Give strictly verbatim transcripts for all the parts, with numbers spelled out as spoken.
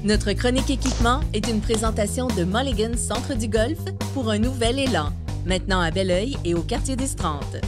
Notre chronique équipement est une présentation de Mulligan Centre du Golf pour un nouvel élan, maintenant à Belleuil et au quartier d'Estrante.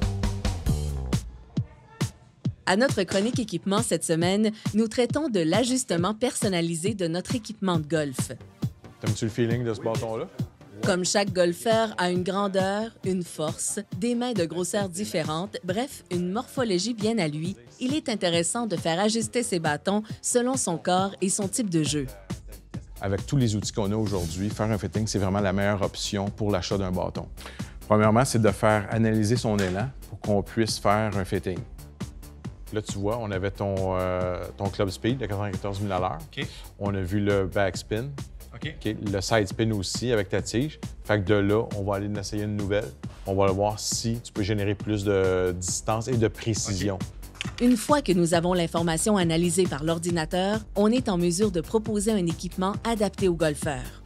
À notre chronique équipement cette semaine, nous traitons de l'ajustement personnalisé de notre équipement de golf. T'aimes-tu le feeling de ce bâton-là? Comme chaque golfeur a une grandeur, une force, des mains de grosseur différentes, bref, une morphologie bien à lui, il est intéressant de faire ajuster ses bâtons selon son corps et son type de jeu. Avec tous les outils qu'on a aujourd'hui, faire un fitting, c'est vraiment la meilleure option pour l'achat d'un bâton. Premièrement, c'est de faire analyser son élan pour qu'on puisse faire un fitting. Là, tu vois, on avait ton, euh, ton club speed de quatre-vingt-quatorze milles à l'heure. Okay. On a vu le backspin. Okay. Okay. Le side spin aussi avec ta tige. Fait que de là, on va aller en essayer une nouvelle. On va voir si tu peux générer plus de distance et de précision. Okay. Une fois que nous avons l'information analysée par l'ordinateur, on est en mesure de proposer un équipement adapté aux golfeurs.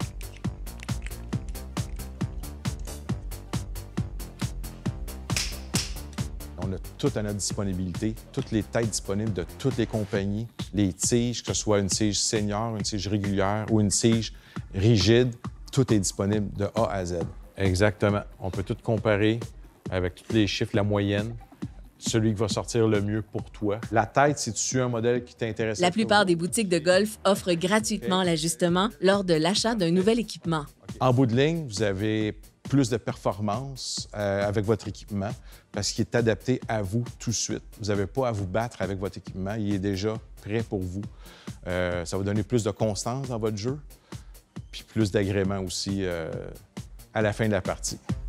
On a tout à notre disponibilité, toutes les têtes disponibles de toutes les compagnies, les tiges, que ce soit une tige senior, une tige régulière ou une tige rigide, tout est disponible de A à Z. Exactement. On peut tout comparer avec tous les chiffres, la moyenne, celui qui va sortir le mieux pour toi. La tête, si tu un modèle qui t'intéresse. La plupart des boutiques de golf offrent gratuitement okay. l'ajustement lors de l'achat d'un nouvel équipement. Okay. En bout de ligne, vous avez plus de performance euh, avec votre équipement parce qu'il est adapté à vous tout de suite. Vous n'avez pas à vous battre avec votre équipement, il est déjà prêt pour vous. Euh, ça va donner plus de constance dans votre jeu, puis plus d'agrément aussi euh, à la fin de la partie.